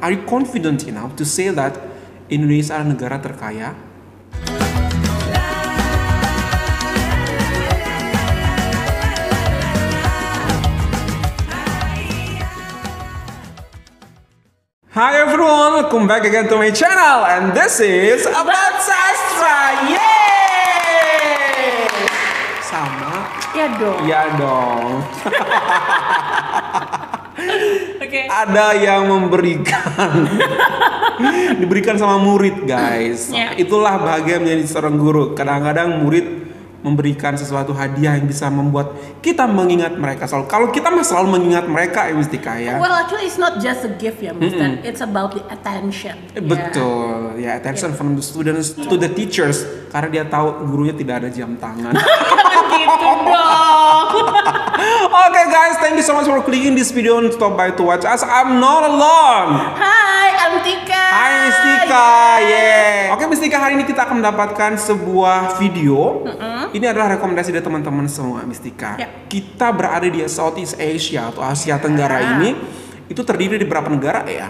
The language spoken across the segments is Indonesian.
Are you confident enough to say that Indonesia adalah negara terkaya? Hi everyone, welcome back again to my channel, and this is About Sastra. Yeay! Sama? Ya dong. Ya dong. Oke. Ada yang memberikan, diberikan sama murid, guys. Ya. Itulah bahagia menjadi seorang guru. Kadang-kadang murid memberikan sesuatu hadiah yang bisa membuat kita mengingat mereka selalu. Kalau kita mah selalu mengingat mereka ya Mistika ya. Well, actually it's not just a gift ya, Mister. It's about the attention. Betul, ya attention from the students to the teachers, karena dia tahu gurunya tidak ada jam tangan. Jangan gitu dong. Okay guys, thank you so much for clicking this video and stop by to watch us. I'm not alone. Hai, I'm Tika. Hai Mistika, yeah. Oke Mistika, hari ini kita akan mendapatkan sebuah video. Ini adalah rekomendasi dari teman-teman semua Mistika. Ya. Kita berada di Southeast Asia atau Asia Tenggara ini. Itu terdiri dari berapa negara ya?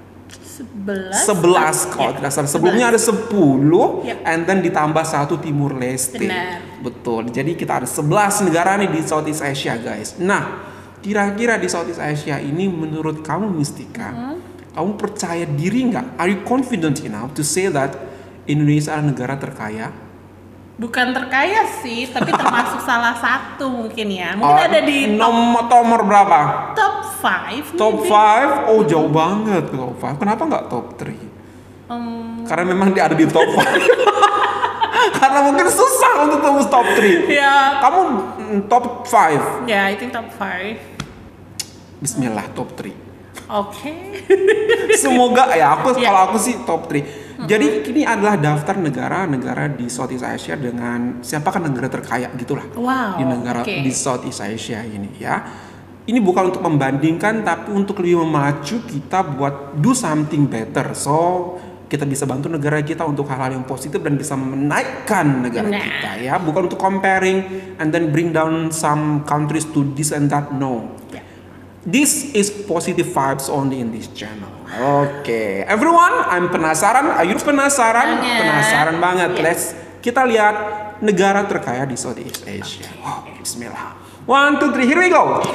11 kalau tidak salah. Sebelumnya ada 10 and then ditambah 1 Timur Leste. Benar. Betul. Jadi kita ada 11 negara nih di Southeast Asia, guys. Nah, kira-kira di Southeast Asia ini menurut kamu Mistika, kamu percaya diri nggak? Are you confident enough to say that Indonesia adalah negara terkaya? Bukan terkaya sih, tapi termasuk salah satu mungkin ya. Mungkin ada di nomor berapa? top 5. Top 5? Oh, jauh banget ke top 5. Kenapa nggak top 3? Karena memang dia ada di top 5. Karena mungkin susah untuk tembus top 3. Ya. Kamu top 5. Ya, I think top 5. Bismillah, top 3. Oke. Semoga ya, kalau aku sih top 3. Jadi ini adalah daftar negara-negara di Southeast Asia dengan siapakah negara terkaya gitulah. Wow. Di negara di Southeast Asia ini ya. Ini bukan untuk membandingkan tapi untuk lebih memacu kita buat do something better. So kita bisa bantu negara kita untuk hal-hal yang positif dan bisa menaikkan negara kita ya. Bukan untuk comparing and then bring down some countries to this and that. No. This is positive vibes only in this channel. Oke, everyone, I'm penasaran. Are you penasaran? Penasaran banget. Let's kita lihat negara terkaya di Southeast Asia. Wow, bismillah. 1, 2, 3, here we go.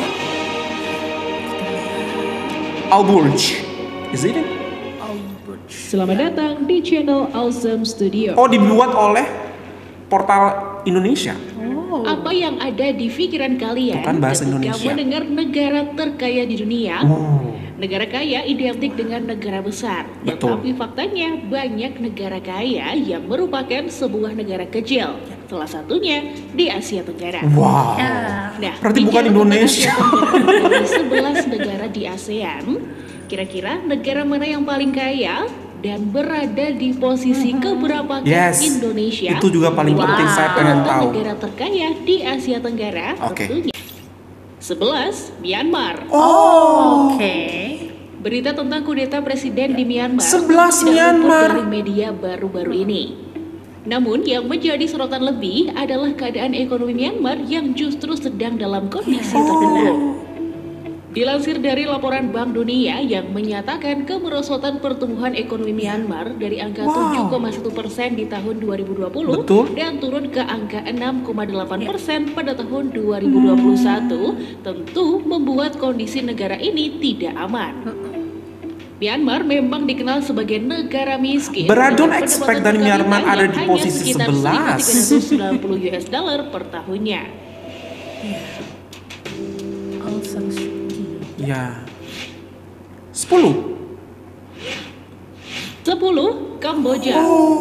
Al Burj. Is it? Al Burj. Selamat datang di channel Awesome Studio. Oh, dibuat oleh Portal Indonesia. Apa yang ada di pikiran kalian Bukan bahasa ketika Indonesia. mendengar negara terkaya di dunia? Negara kaya identik dengan negara besar. Betul. Tetapi faktanya banyak negara kaya yang merupakan sebuah negara kecil. Salah satunya di Asia Tenggara. Wow. Nah, Berarti bukan bicara Indonesia. tentang dari 11 negara di ASEAN, kira-kira negara mana yang paling kaya dan berada di posisi keberapa Indonesia? Itu juga paling penting saya pengen tahu. Negara terkaya di Asia Tenggara tentunya 11 Myanmar. Oke. Berita tentang kudeta presiden di Myanmar 11 tidak Myanmar. luput dari media baru-baru ini. Namun yang menjadi sorotan lebih adalah keadaan ekonomi Myanmar yang justru sedang dalam kondisi terpuruk. Dilansir dari laporan Bank Dunia yang menyatakan kemerosotan pertumbuhan ekonomi Myanmar dari angka 7,1% di tahun 2020 dan turun ke angka 6,8% pada tahun 2021 tentu membuat kondisi negara ini tidak aman. Myanmar memang dikenal sebagai negara miskin. Don't expect dari Myanmar ada di posisi 11. $390 per tahunnya. Ya. 10 Kamboja.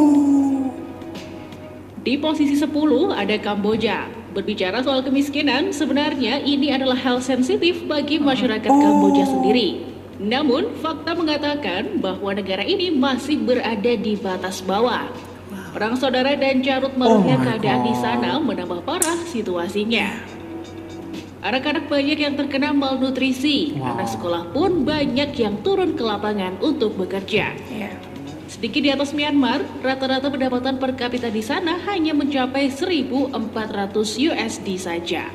Di posisi 10 ada Kamboja. Berbicara soal kemiskinan, sebenarnya ini adalah hal sensitif bagi masyarakat Kamboja sendiri. Namun, fakta mengatakan bahwa negara ini masih berada di batas bawah. Perang saudara dan carut marutnya keadaan di sana menambah parah situasinya. Anak-anak banyak yang terkena malnutrisi, karena sekolah pun banyak yang turun ke lapangan untuk bekerja. Sedikit di atas Myanmar, rata-rata pendapatan per kapita di sana hanya mencapai 1.400 USD saja.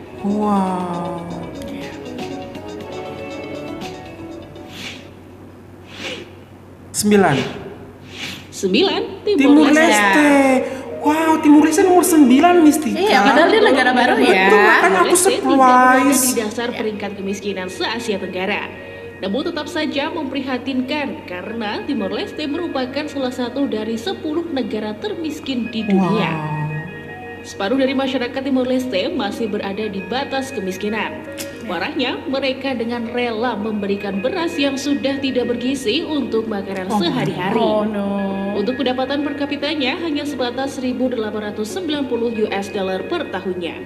9. 9. Timur Leste. Wow, Timur Leste nomor 9 Mistika. Iya, padahal dia negara baru ya. Betul, makanya aku Timor Leste tidak berada surprise. di dasar peringkat kemiskinan se-Asia Tenggara. Namun tetap saja memprihatinkan karena Timor Leste merupakan salah satu dari 10 negara termiskin di dunia. Wow. Separuh dari masyarakat Timor Leste masih berada di batas kemiskinan. Parahnya, mereka dengan rela memberikan beras yang sudah tidak bergizi untuk makanan sehari-hari. Oh no. Untuk pendapatan per kapitanya hanya sebatas 1.890 US dollar per tahunnya.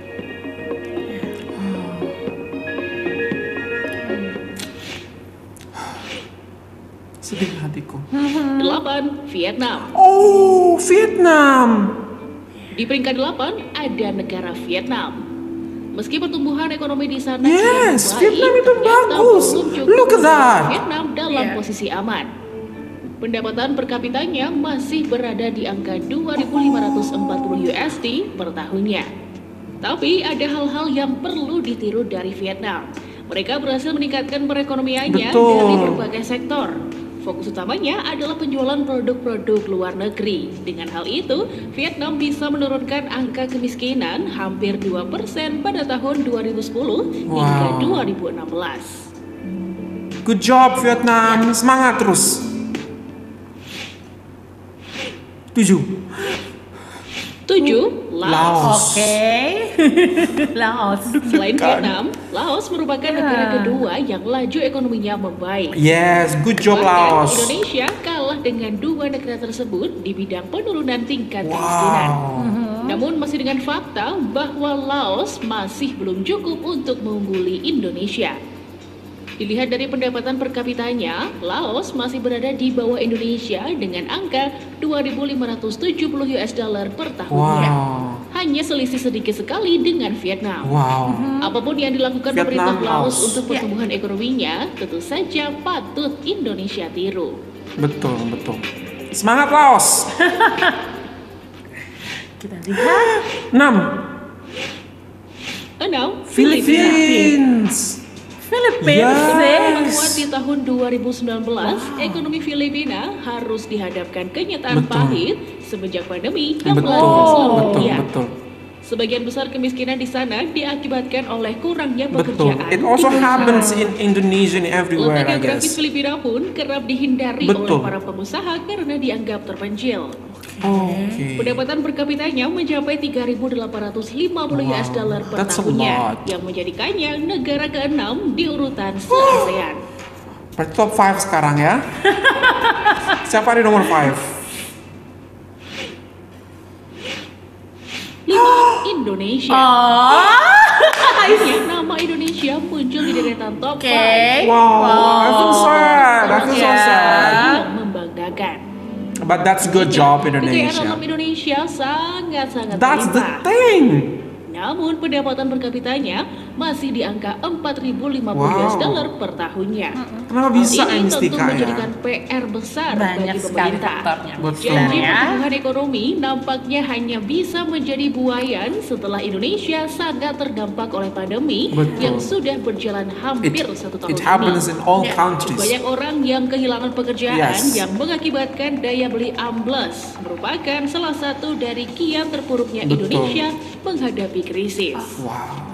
Sedih hatiku. 8. Vietnam. Oh, Vietnam. Di peringkat 8 ada negara Vietnam. Meski pertumbuhan ekonomi di sana Yes, kian membaik, Vietnam itu ternyata bagus. belum cukup Look at that. Vietnam dalam Yeah. posisi aman. Pendapatan per kapitanya masih berada di angka 2.540 USD per tahunnya. Tapi ada hal-hal yang perlu ditiru dari Vietnam. Mereka berhasil meningkatkan perekonomiannya Betul. dari berbagai sektor. Fokus utamanya adalah penjualan produk-produk luar negeri. Dengan hal itu, Vietnam bisa menurunkan angka kemiskinan hampir 2% pada tahun 2010 hingga Wow. 2016. Good job Vietnam. Semangat terus. 7. 7. Laos. Oke. Laos. Selain Vietnam, Laos merupakan negara kedua yang laju ekonominya membaik. Yes, good job Bahkan Laos. Indonesia kalah dengan dua negara tersebut di bidang penurunan tingkat kemiskinan. Wow. Namun masih dengan fakta bahwa Laos masih belum cukup untuk mengungguli Indonesia. Dilihat dari pendapatan per kapitanya, Laos masih berada di bawah Indonesia dengan angka 2.570 US dollar per tahunnya. Wow. Hanya selisih sedikit sekali dengan Vietnam. Wow. Apapun yang dilakukan Vietnam, pemerintah Laos Laos. untuk pertumbuhan ekonominya, tentu saja patut Indonesia tiru. Betul, betul. Semangat Laos. Kita lihat. 6. 6. Filipina. Philippines. Philippines. Menguat di tahun 2019, ekonomi Filipina harus dihadapkan kenyataan Betul. pahit semenjak pandemi yang Betul, melanda selama betul, dunia. betul. Sebagian besar kemiskinan di sana diakibatkan oleh kurangnya Betul. pekerjaan. It also di happens desa. in Indonesia and everywhere, Letak I geografis guess. Filipina pun kerap dihindari Betul. oleh para pengusaha karena dianggap terpencil. Oke. Pendapatan per kapitanya mencapai 3.850 US dollar per That's a tahunnya, lot. yang menjadikannya negara ke-6 di urutan se-ASEAN. Berarti top 5 sekarang ya. Siapa di nomor 5? 5. Indonesia. Oh. Akhirnya nama Indonesia muncul di deretan top 5. Oke. Wow, I feel sad. I feel so Yeah. sad. Yang membanggakan. But that's good job Kekayaan Indonesia. alam Indonesia sangat-sangat That's the berlimpah. thing. Namun pendapatan per kapitanya masih di angka 4.050 Wow. US dollar per tahunnya. Kenapa bisa Hal ini tentu Mistika ya? menjadikan PR besar Banyak bagi sekali pemerintah. faktornya. Betul. Janji Ya. pertumbuhan ekonomi nampaknya hanya bisa menjadi buayan setelah Indonesia sangat terdampak oleh pandemi Betul. yang sudah berjalan hampir 1 tahun It happens ini. in all Ya. countries. Banyak orang yang kehilangan pekerjaan Yes. yang mengakibatkan daya beli ambles merupakan salah satu dari kian terpuruknya Betul. Indonesia menghadapi krisis. Wow.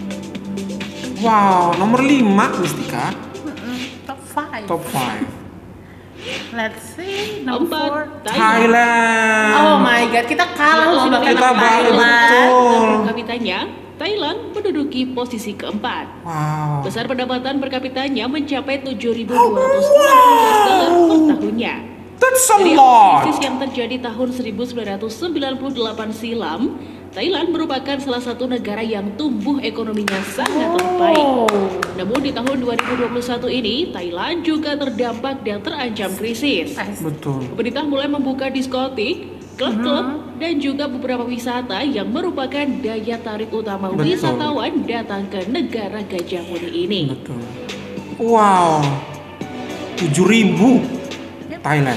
Wow, nomor 5 Mistika. Top 5. Top 5. Let's see. Number 4. 4. Thailand. Oh my god, kita kalah loh sama Kita Thailand. balik, betul. Per kapitanya, Thailand menduduki posisi keempat. Wow. Besar pendapatan per kapitanya mencapai 7.260 US dollar per tahunnya. That's a Dari awal lot. krisis yang terjadi tahun 1998 silam, Thailand merupakan salah satu negara yang tumbuh ekonominya sangat baik. Namun di tahun 2021 ini, Thailand juga terdampak dan terancam krisis. Betul. Pemerintah mulai membuka diskotik, klub-klub, dan juga beberapa wisata yang merupakan daya tarik utama Betul. wisatawan datang ke negara Gajah Putih ini. Betul. Wow. 7.000 Thailand.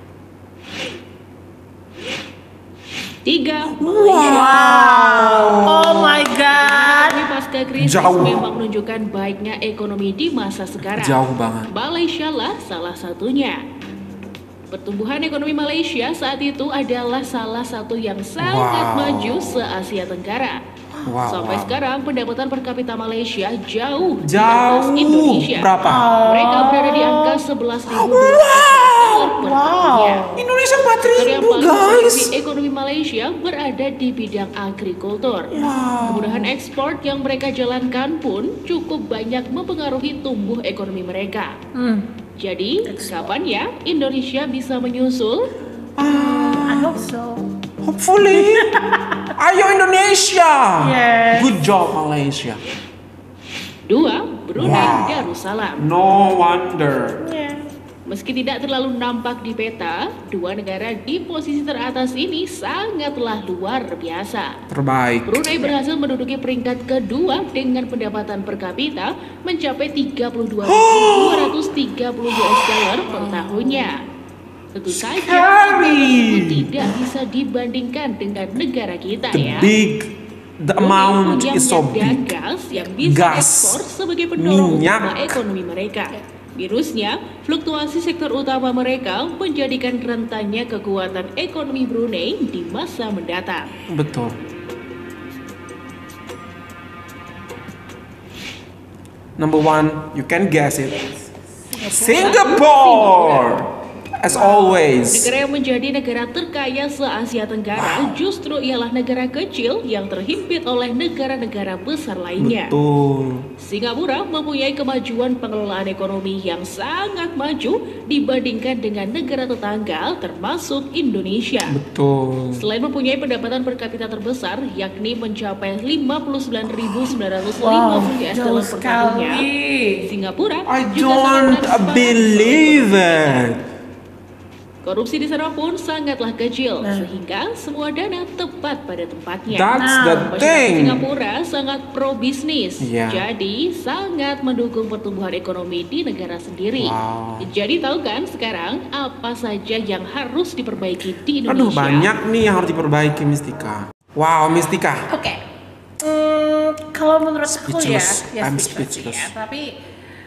3. Oh my god. Ekonomi pasca krisis Jauh. memang menunjukkan baiknya ekonomi di masa sekarang. Jauh banget. Malaysia lah salah satunya. Pertumbuhan ekonomi Malaysia saat itu adalah salah satu yang sangat maju se-Asia Tenggara. Sampai sekarang pendapatan per kapita Malaysia jauh di atas Indonesia. Berapa? Mereka berada di angka 11.200 dolar per tahunnya. Indonesia 4.000 guys. Ekonomi Malaysia berada di bidang agrikultur. Kemudahan ekspor yang mereka jalankan pun cukup banyak mempengaruhi tumbuh ekonomi mereka. Jadi, kapan ya Indonesia bisa menyusul? I hope so. Hopefully. Ayo Indonesia. Yes. Good job Malaysia. 2. Brunei Darussalam. No wonder. Meski tidak terlalu nampak di peta, dua negara di posisi teratas ini sangatlah luar biasa. Terbaik. Brunei berhasil menduduki peringkat kedua dengan pendapatan per kapita mencapai 32.230 US dollar per tahunnya. Tentu saja angka tersebut tidak bisa dibandingkan dengan negara kita ya. The amount Brunei punya is so minyak dan big. gas yang bisa ekspor sebagai pendorong utama ekonomi mereka. Virusnya, fluktuasi sektor utama mereka menjadikan rentannya kekuatan ekonomi Brunei di masa mendatang. Betul. Number one, you can guess it. Singapore. As always. Negara yang menjadi negara terkaya se-Asia Tenggara justru ialah negara kecil yang terhimpit oleh negara-negara besar lainnya. Betul. Singapura mempunyai kemajuan pengelolaan ekonomi yang sangat maju dibandingkan dengan negara tetangga termasuk Indonesia. Betul. Selain mempunyai pendapatan per kapita terbesar yakni mencapai 59.950 US dollar per tahunnya, Singapura I juga don't sangat believe it. Korupsi di sana pun sangatlah kecil, sehingga semua dana tepat pada tempatnya. That's the Masyarakat thing. Singapura sangat pro bisnis, Yeah. jadi sangat mendukung pertumbuhan ekonomi di negara sendiri. Wow. Jadi tahu kan sekarang apa saja yang harus diperbaiki di Indonesia? Aduh, banyak nih yang harus diperbaiki, Mistika. Wow, Mistika. Oke. Kalau menurut aku ya, Speechless. I'm speechless. ya, tapi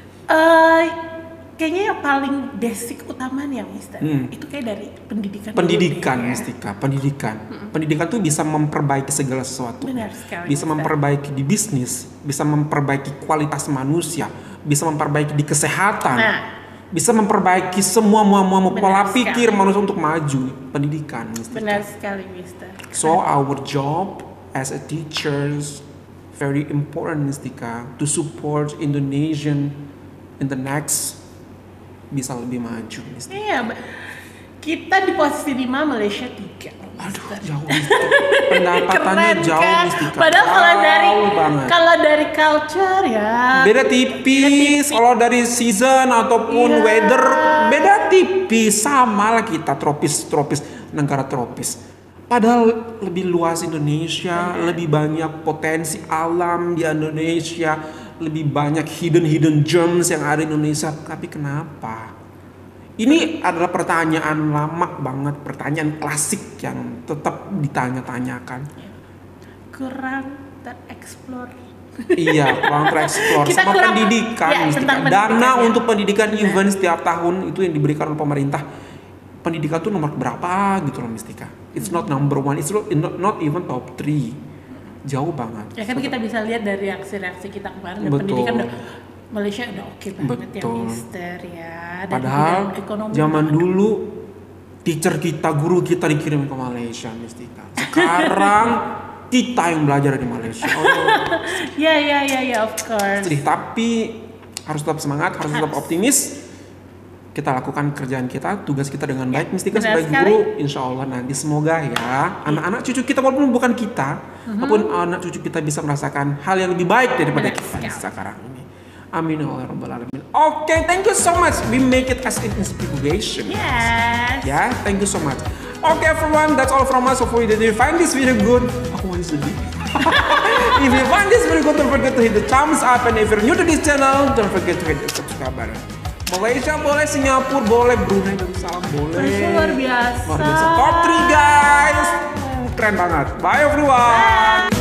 kayaknya yang paling basic utamanya Mister, itu kayak dari pendidikan. Pendidikan, dulu, ya. Mistika. Pendidikan. Pendidikan tuh bisa memperbaiki segala sesuatu. Benar sekali, Bisa Mister. memperbaiki di bisnis, bisa memperbaiki kualitas manusia, bisa memperbaiki di kesehatan. Bisa memperbaiki semua pola sekali. pikir manusia untuk maju. Pendidikan, Mistika. Benar sekali, Mister. So our job as a teachers very important, Mistika, to support Indonesian in the next bisa lebih maju, Mistika. Iya, kita di posisi 5, Malaysia 3. Aduh, jauh, Mistika. Pendapatannya Keren, jauh, kan? Mistika. Padahal banget. kalau dari culture ya Beda tipis. Kalau dari season ataupun Iya. weather beda tipis. Sama lah kita tropis, negara tropis. Padahal lebih luas Indonesia, lebih banyak potensi alam di Indonesia, lebih banyak hidden gems yang ada di Indonesia. Tapi kenapa? Ini adalah pertanyaan lama banget, pertanyaan klasik yang tetap ditanya-tanyakan. kurang tereksplor. Iya, kurang tereksplor Kita sama kurang- pendidikan. ya, Mistika. tentang Dana pendidikan, ya. untuk pendidikan event setiap tahun itu yang diberikan oleh pemerintah. Pendidikan tuh nomor berapa gitu loh, Mistika. It's not number one, it's not even top 3. Jauh banget. Ya kan kita bisa lihat dari reaksi-reaksi kita kemarin dan Betul. pendidikan Malaysia udah oke banget ya Betul. Mister ya. Dan Padahal bidang ekonomi zaman banget. dulu teacher kita, guru kita dikirim ke Malaysia, Mistika. Sekarang kita yang belajar di Malaysia. Ya, of course. Sedih, tapi harus tetap semangat, harus tetap optimis. Kita lakukan kerjaan kita, tugas kita dengan baik, Mistika benar sebagai sekali. guru. Insya Allah nanti semoga ya anak-anak cucu kita walaupun bukan kita, walaupun anak cucu kita bisa merasakan hal yang lebih baik daripada Benar kita sekali. sekarang ini. Amin ya Allah rabbal alamin. Okay, thank you so much. We make it as an inspiration. Yes. Yeah, thank you so much. Okay everyone, that's all from us. Hopefully did you find this video good? Aku masih sedih. If you find this video good, don't forget to hit the thumbs up. And if you're new to this channel, don't forget to hit the subscribe button. Malaysia boleh, Singapura boleh, Brunei Darussalam boleh. Malaysia luar biasa. Luar biasa. Top 3 guys. Keren banget. Bye everyone. Bye.